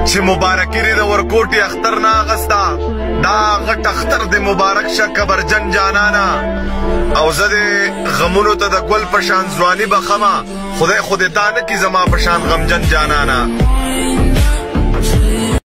چې مبارکي دې د ورکوټي اختر نه اغستا دا غټ اختر دې مبارک شه کبرجن جانانا او زه دې غمونو ته د ګل په شان ځواني بخمه خدای تا نه کي زما په شان غمجن جانانا